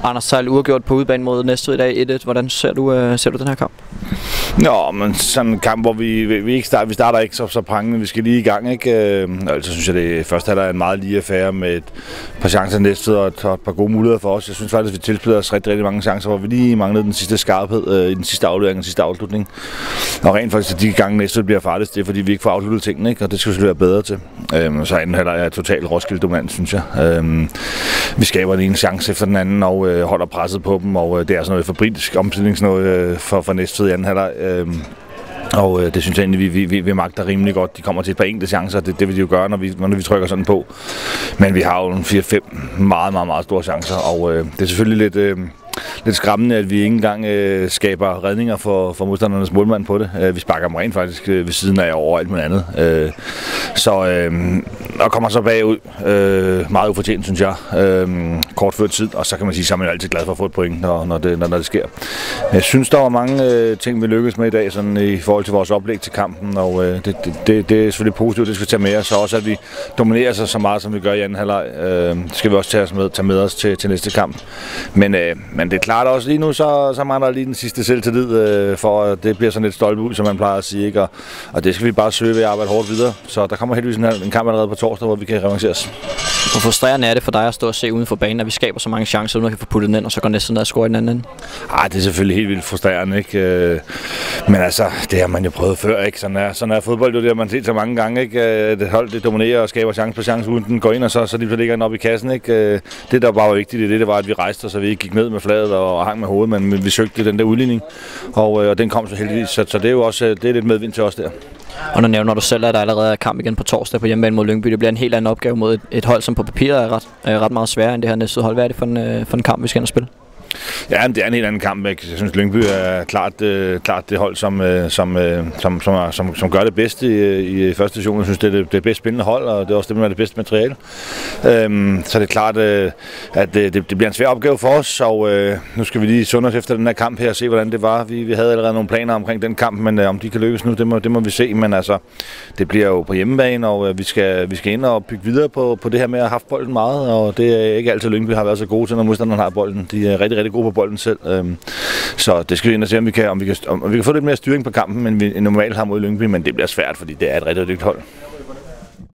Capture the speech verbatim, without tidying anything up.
Anders Seil uafgjort på udebane mod Næstved i dag et et. Hvordan ser du, øh, ser du den her kamp? Nå, men sådan en kamp, hvor vi, vi, ikke starter, vi starter ikke så, så prangende. Vi skal lige i gang, ikke? Øh, altså synes jeg, det første halvleg er en meget lige affære med et par chancer Næstved og et, og et par gode muligheder for os. Jeg synes faktisk, at vi tilspillede os rigtig, rigtig mange chancer, hvor vi lige manglede den sidste skarphed øh, i den sidste aflevering, den sidste afslutning. Og rent faktisk, de gange Næstved bliver farligt, det er fordi, vi ikke får afsluttet tingene, ikke? Og det skal vi selvfølgelig være bedre til. Øh, så anden halvleg er totalt Roskilde dominant, synes jeg. Øh, vi skaber den ene chance efter den anden og øh, holder presset på dem, og øh, det er sådan noget fabritisk omstillingsnøje øh, for, for Næstved i anden halvleg. Øh, Og øh, det synes jeg egentlig, vi, vi, vi magter rimelig godt. De kommer til et par enkelte chancer, det, det vil de jo gøre, når vi, når vi trykker sådan på. Men vi har jo en fire fem meget, meget, meget store chancer, og øh, det er selvfølgelig lidt, øh, lidt skræmmende, at vi ikke engang øh, skaber redninger for, for modstandernes målmand på det. Øh, vi sparker dem rent faktisk øh, ved siden af over alt med andet. Øh, så øh, og kommer så bagud. Øh, meget ufortjent, synes jeg. Øh, kort før tid, og så kan man sige, så er man altid glad for at få et point, når, når, det, når, når det sker. Jeg synes, der var mange øh, ting, vi lykkedes med i dag, sådan i forhold til vores oplæg til kampen, og øh, det, det, det er selvfølgelig positivt, det skal vi tage med os. Så også, at vi dominerer sig så meget, som vi gør i anden halvleg. Øh, det skal vi også tage, os med, tage med os til, til næste kamp. Men, øh, men det er klart også lige nu, så, så mangler der lige den sidste selvtillid, øh, for at det bliver sådan lidt stolpe ud, som man plejer at sige. Ikke? Og, og det skal vi bare søge ved at arbejde hårdt videre. Så der kommer heldigvis en, en kamp allerede på torsdag, hvor vi kan revanceres. Hvor frustrerende er det for dig at stå og se uden for banen, at vi skaber så mange chancer, uden at kan få puttet den ind, og så går næsten ned og score i den anden? Ej, det er selvfølgelig helt vildt frustrerende, ikke? Men altså, det har man jo prøvet før, ikke? Sådan er, sådan er fodbold jo, det har man set så mange gange, ikke? Det hold, det dominerer og skaber chance på chance, uden den går ind, og så, så lige ligger den op i kassen, ikke? Det, der bare var vigtigt, det, det, det var, at vi rejste os, så vi ikke gik ned med fladet og hang med hovedet, men vi søgte den der udligning, og, og den kom så heldigvis, så, så det er jo også det er lidt medvind til os der. Og nu nævner du selv, at der allerede er kamp igen på torsdag på hjemmebane mod Lyngby. Det bliver en helt anden opgave mod et, et hold, som på papiret er ret, er ret meget sværere end det her næste hold. Hvad er det for en, for en kamp, vi skal ind og spille? Ja, det er en helt anden kamp, ikke? Jeg synes, Lyngby er klart, øh, klart det hold, som, øh, som, øh, som, som, er, som, som gør det bedste i, i første division. Jeg synes, det er det, det bedst spændende hold, og det er også det, med det bedste materiale. Øhm, så det er klart, øh, at det, det bliver en svær opgave for os, og øh, nu skal vi lige sunde os efter den her kamp her og se, hvordan det var. Vi, vi havde allerede nogle planer omkring den kamp, men øh, om de kan lykkes nu, det må, det må vi se. Men altså, det bliver jo på hjemmebane, og øh, vi, skal, vi skal ind og bygge videre på, på det her med at have haft bolden meget, og det er ikke altid Lyngby har været så gode til, når modstanderne har bolden. De er rigtig, rigtig gode på bolden selv. Øhm, så det skal vi ind og se, om vi kan, om vi kan, om vi kan få lidt mere styring på kampen, end vi normalt har mod Lyngby, men det bliver svært, fordi det er et rigtig dygtigt hold.